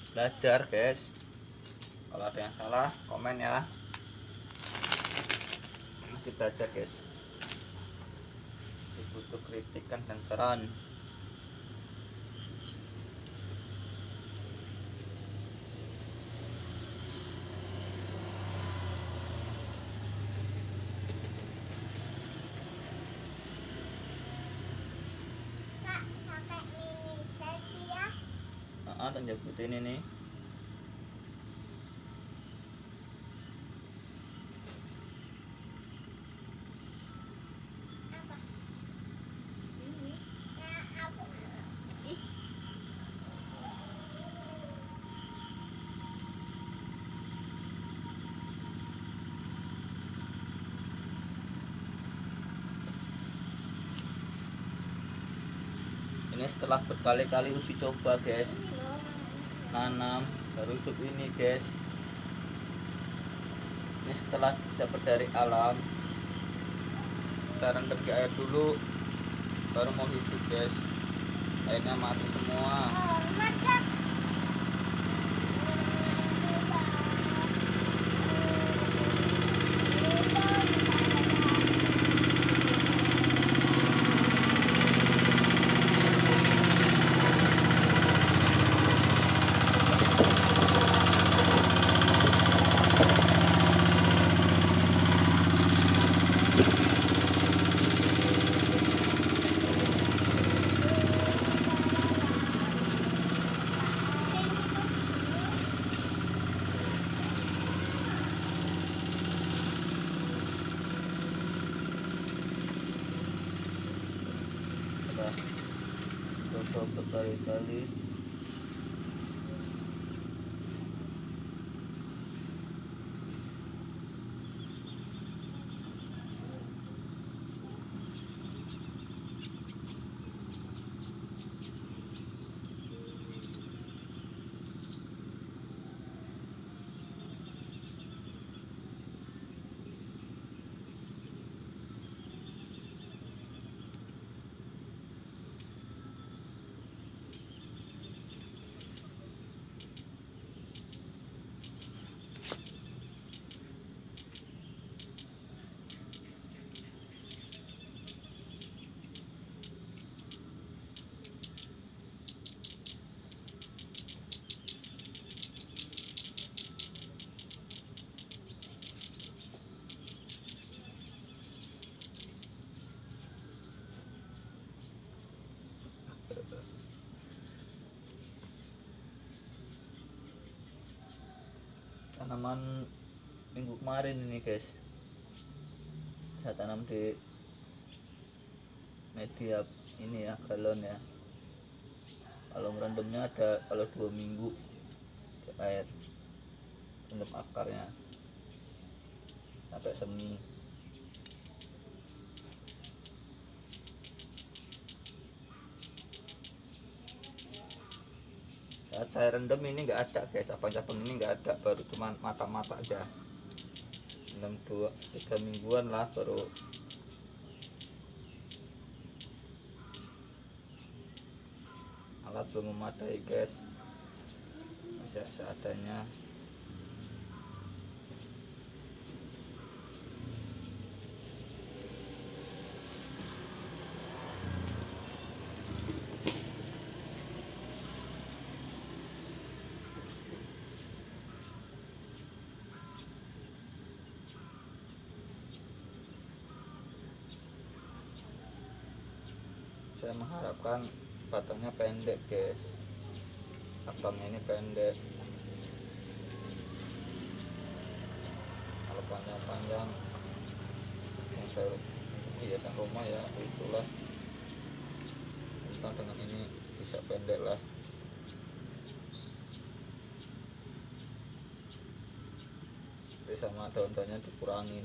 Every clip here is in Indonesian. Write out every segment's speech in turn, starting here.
belajar guys. Kalau ada yang salah komen ya, masih belajar guys, masih butuh kritikan dan saran. Tanjab putih ini nih. Ini setelah berkali-kali uji coba guys, nanam baru hidup ini guys. Ini setelah dapat dari alam, saya rendam ke air dulu baru mau hidup guys. Airnya mati semua. Coba berkali-kali. Tanaman minggu kemarin ini guys, saya tanam di media ini ya, galon ya. Kalau merendamnya ada, kalau 2 minggu ke air, rendam akarnya sampai semi. Saat saya rendam ini nggak ada guys, cabang-cabang ini nggak ada, baru cuma mata-mata aja. Rendam 2-3 mingguan lah baru. Alat belum memadai guys, masih seadanya. Saya mengharapkan batangnya pendek guys, cabangnya ini pendek. Kalau panjang-panjang yang saya hiasan rumah ya itulah, bukan dengan ini bisa pendek lah. Tapi sama daun-daunnya dikurangin.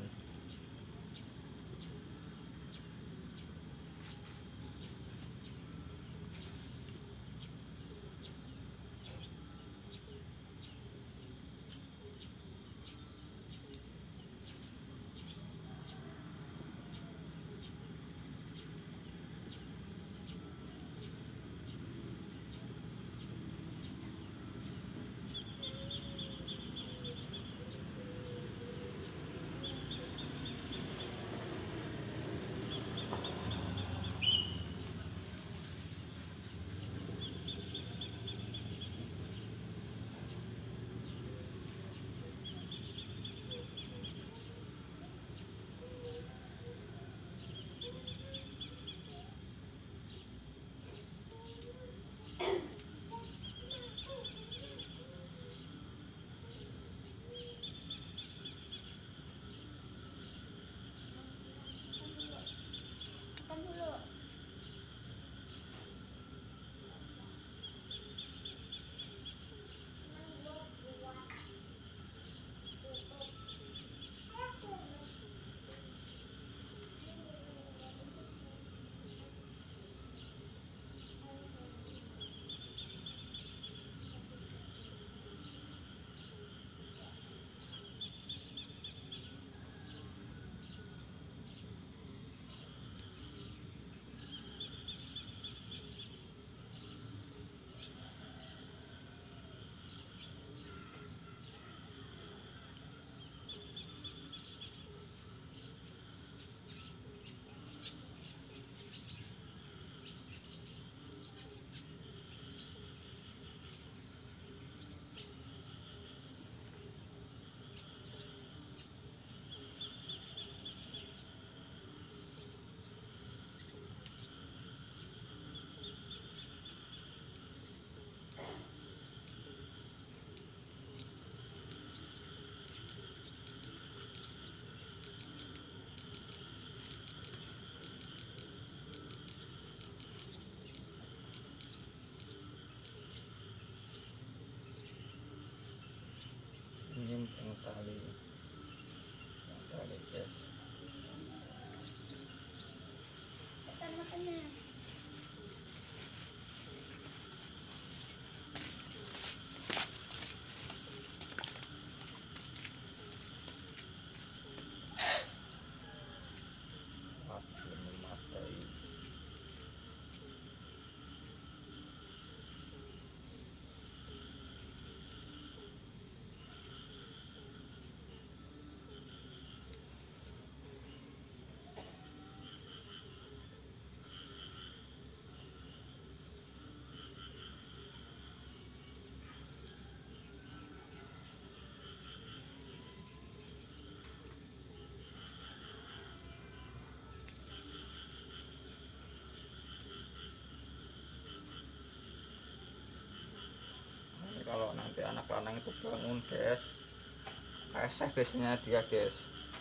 Kalau nanti anak lanang itu bangun guys, keseh biasanya dia guys.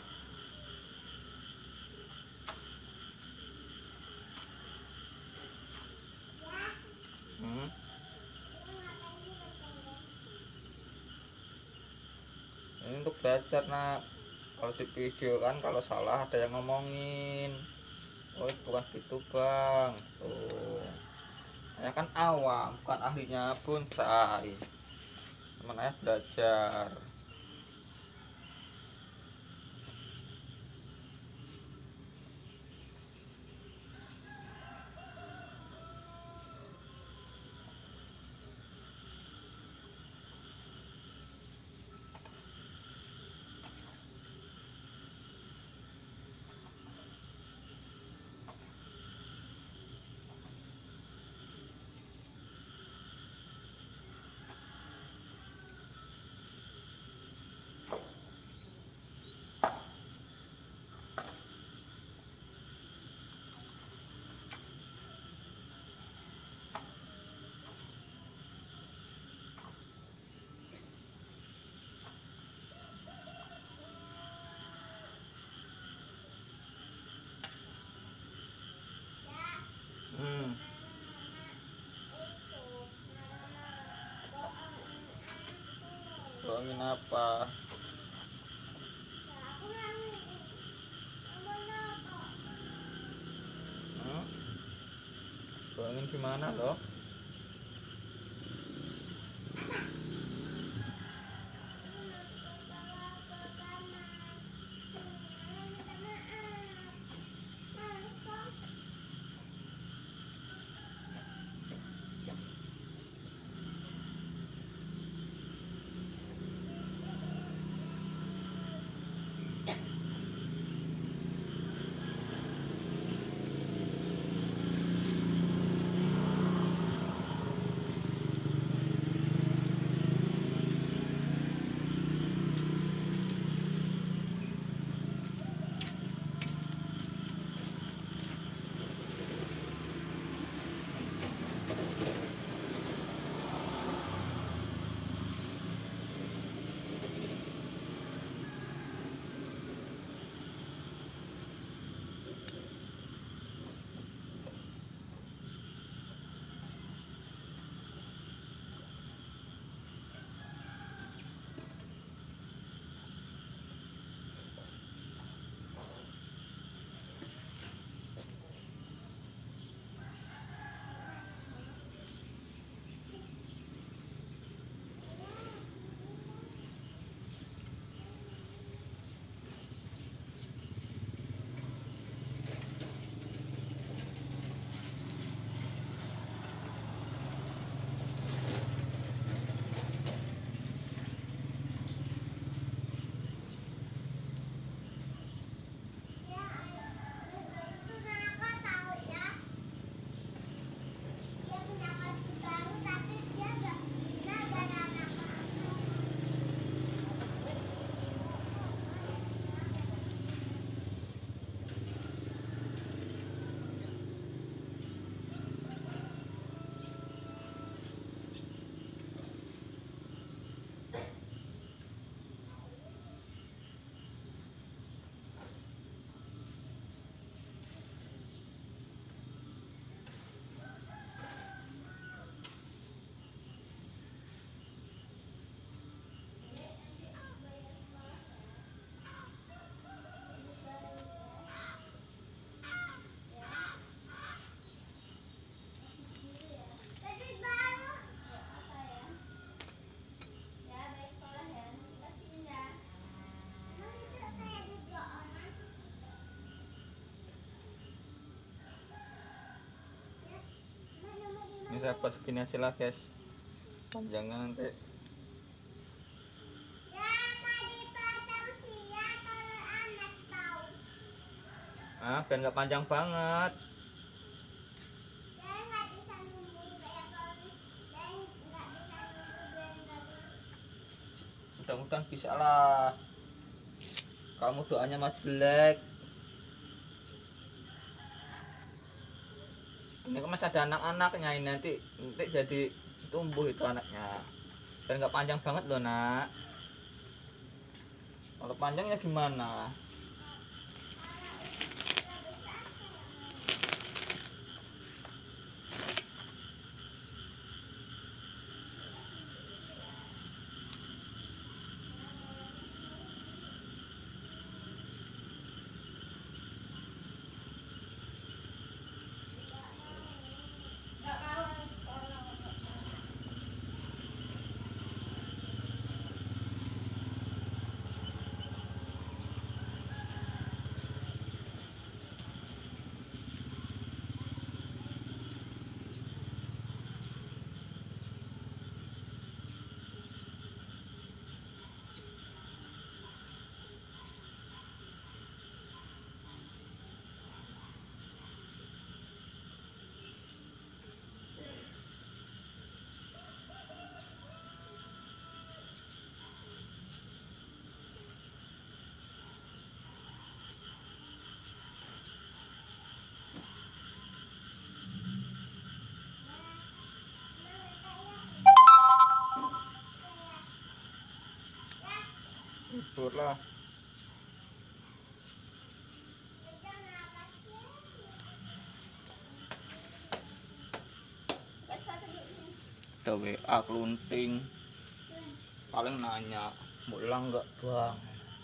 Ini untuk belajar nak. Kalau di video kan kalau salah ada yang ngomongin, oh bukan gitu bang, tuh saya kan awam bukan ahlinya bonsai, teman saya belajar. Bohongin apa? Bohongin gimana loh? dapat segini aja lah guys, panjangnya nanti biar nggak panjang banget. Mudah-mudahan bisa lah, kamu doanya mah jelek. Ini kan masih ada anak-anaknya, ini nanti jadi tumbuh itu anaknya, dan nggak panjang banget loh nak. Kalau panjangnya gimana? Tidur lah. Ada WA kelunting, paling nanya mau ulang nggak bang.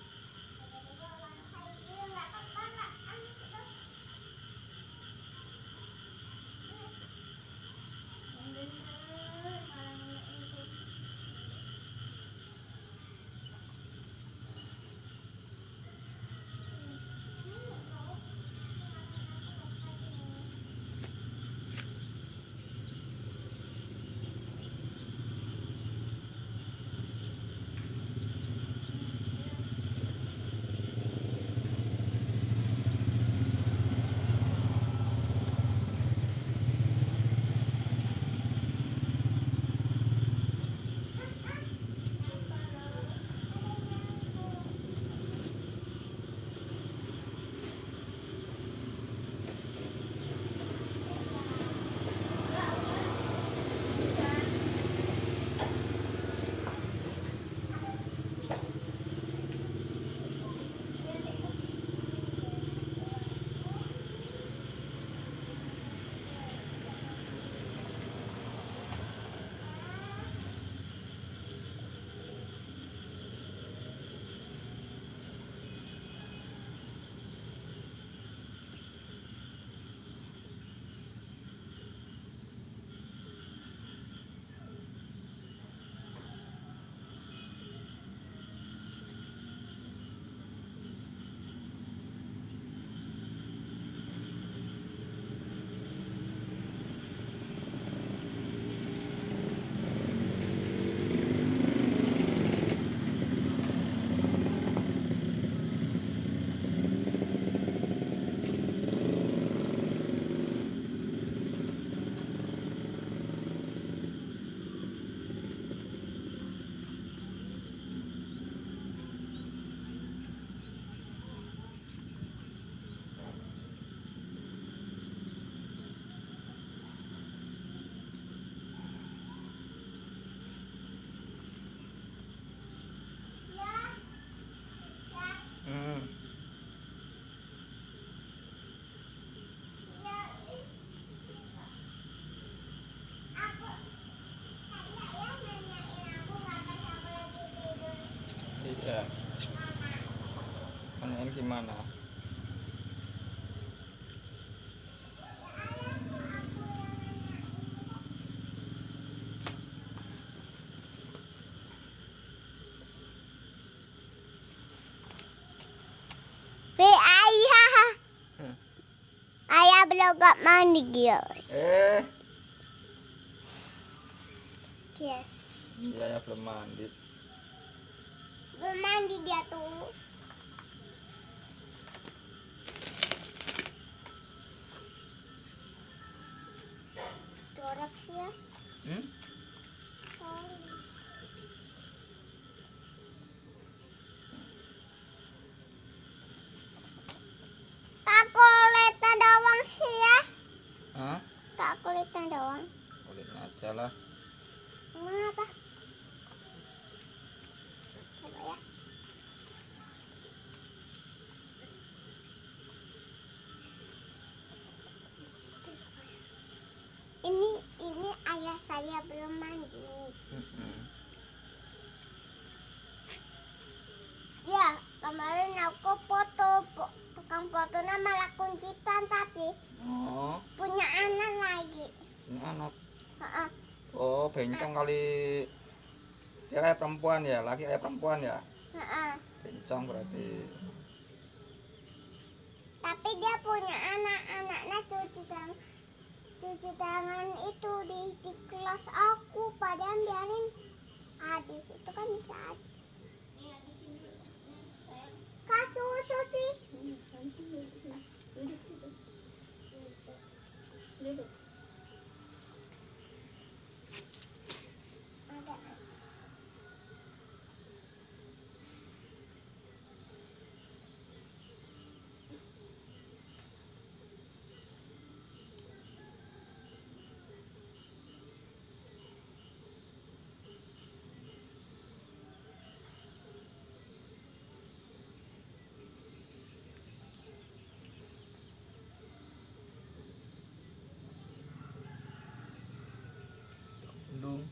Iya. Tanyain gimana? Ayah belum gak mandi guys. Yes. Iya ya, belum mandi. Belum mandi dia tuh. Corak sih ya. Tak kulitnya doang sih ya. Hah? Tak kulitnya doang. Kulitnya aja lah. Emang apa? Coba ya. Ini ayah saya belum mandi. Ya, kemarin aku foto tukang fotonya malah kuncitan tapi punya anak lagi. Punya anak. Heeh. Oh, bencong kali. Dia kayak perempuan ya, laki kayak perempuan ya. Heeh. Bencong berarti. Tapi dia punya anaknya cuci tangan itu di kelas aku, padahal biarin adik itu kan bisa aja. Kak susu sih. Duduk. Ada. Dung.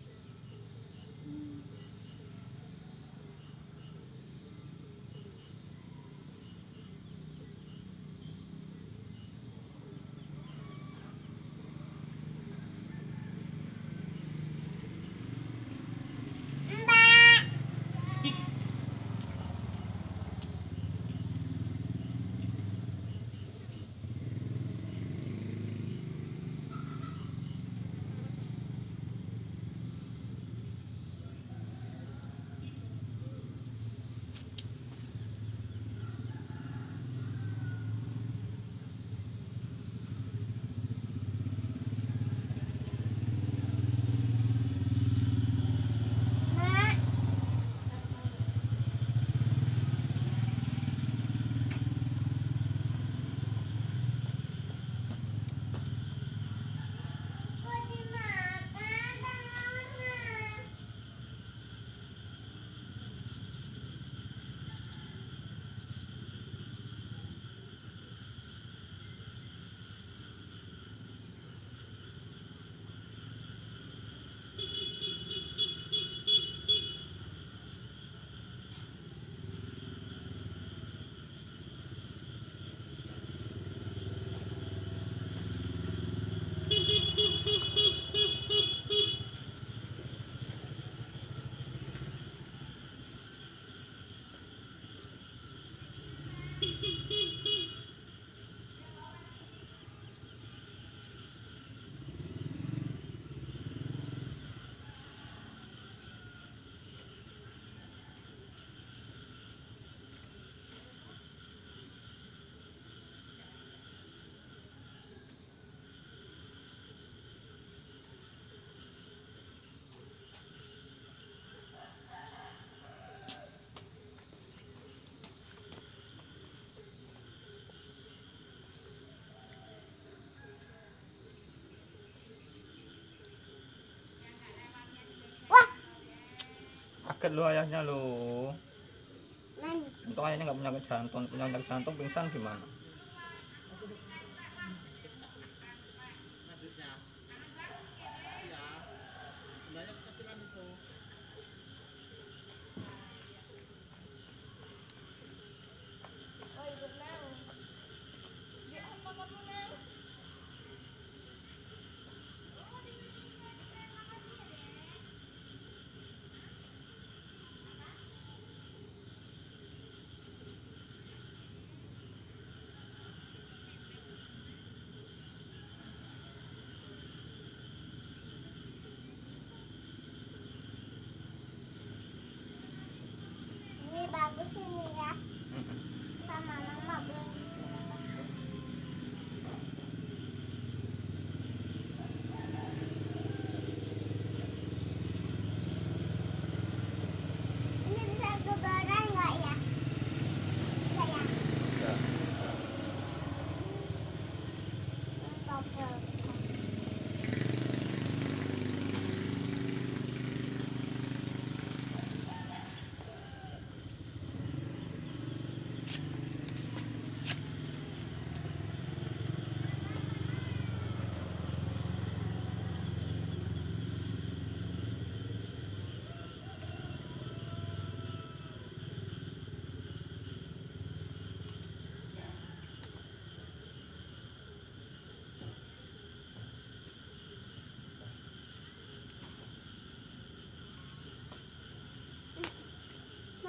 Kaget lu ayahnya lu. Untung ayahnya nggak punya jantung. Punya jantung pingsan gimana?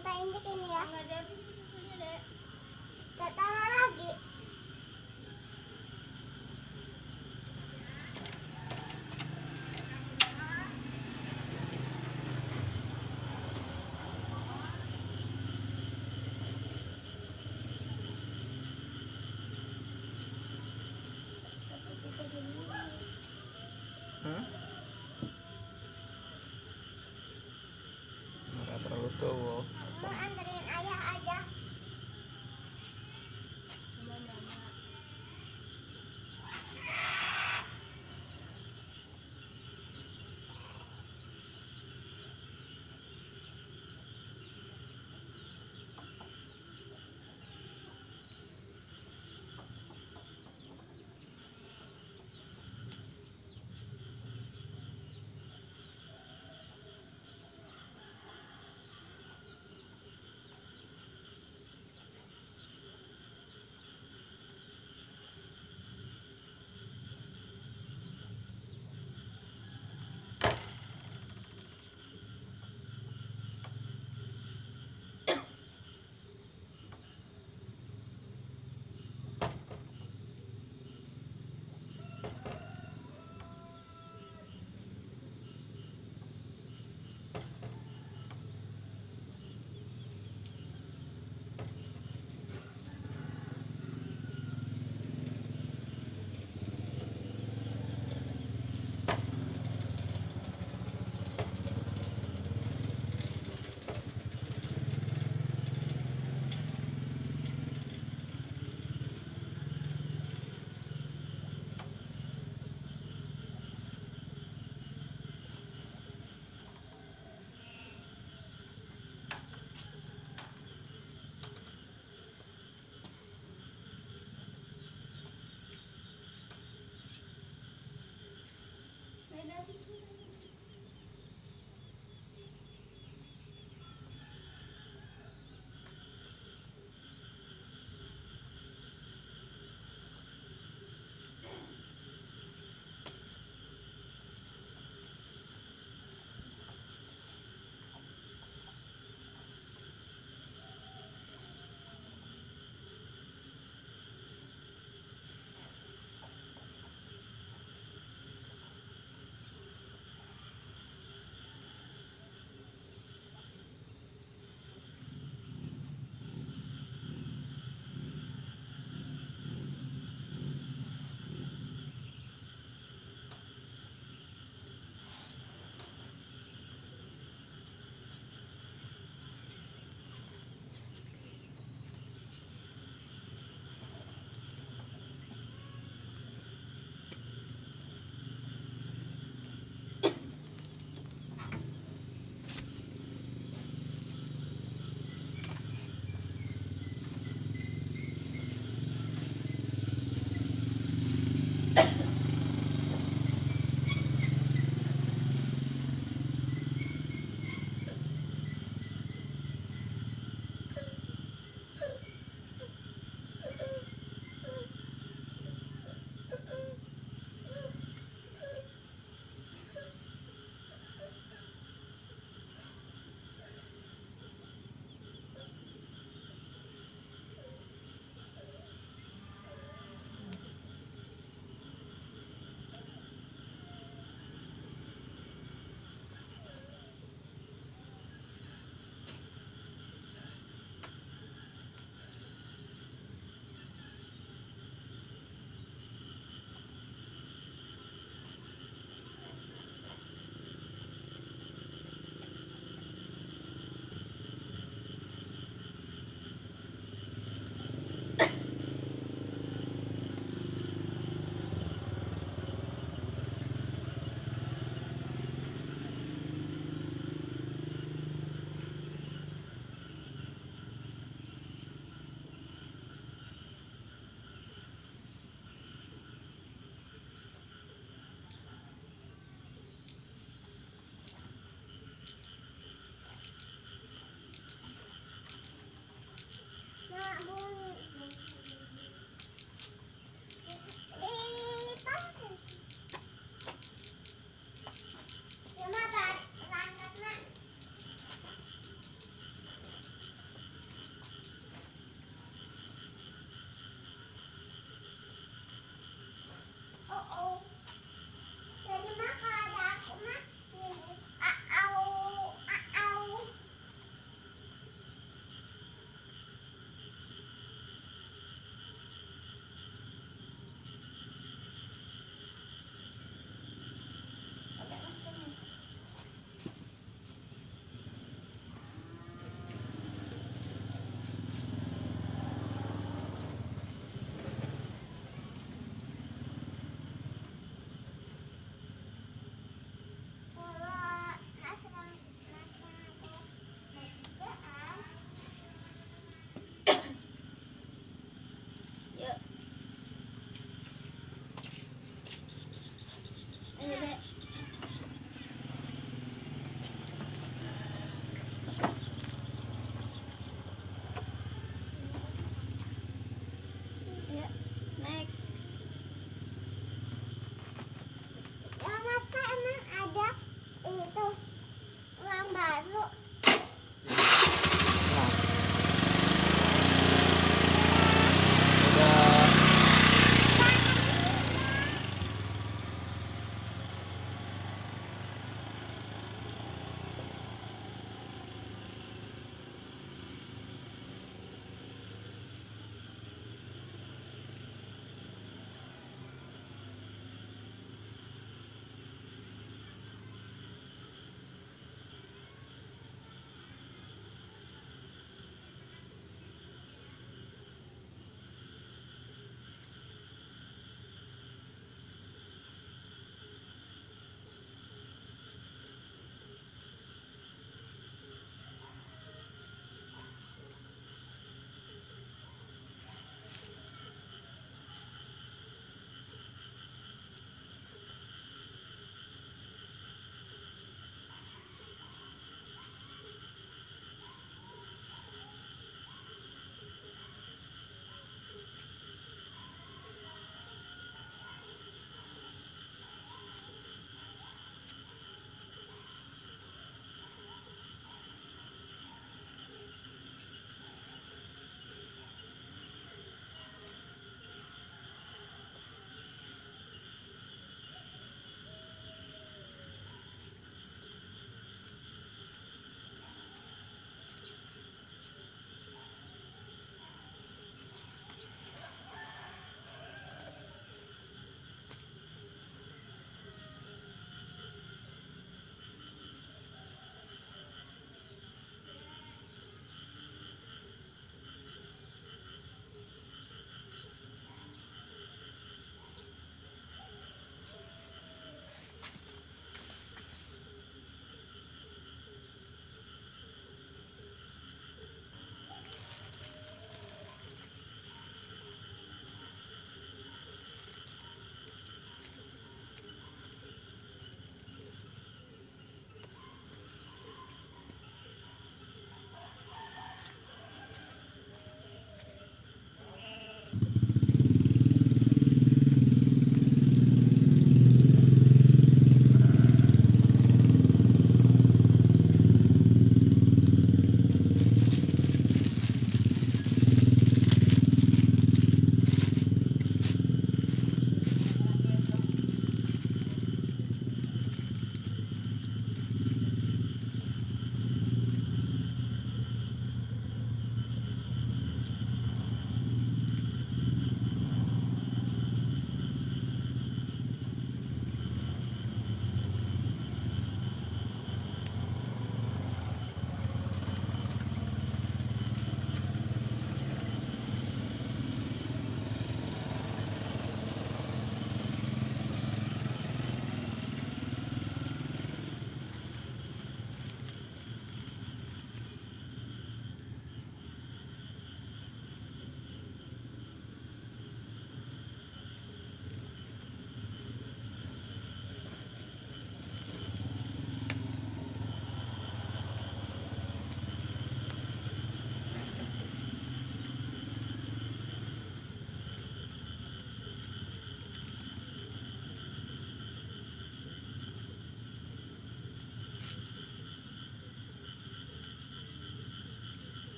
tak injek ini ya. Enggak ada susunya, Dek. Tak taruh lagi. Nggak terlalu tua. Kamu anterin ayah aja. Mama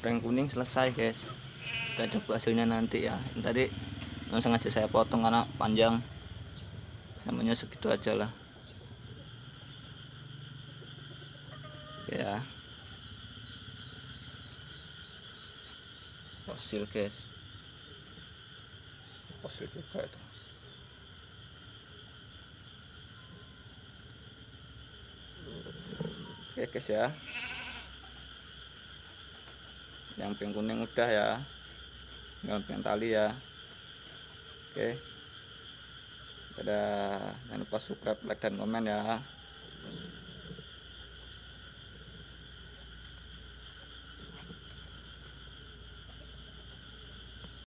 prank kuning selesai guys. Kita coba hasilnya nanti ya. Ini tadi langsung aja saya potong karena panjang, namanya segitu aja lah ya. Fosil guys, fosil juga itu. Oke guys ya, yang pink kuning udah ya, tinggal pink tali ya. Oke, dadah, jangan lupa subscribe, like dan komen ya.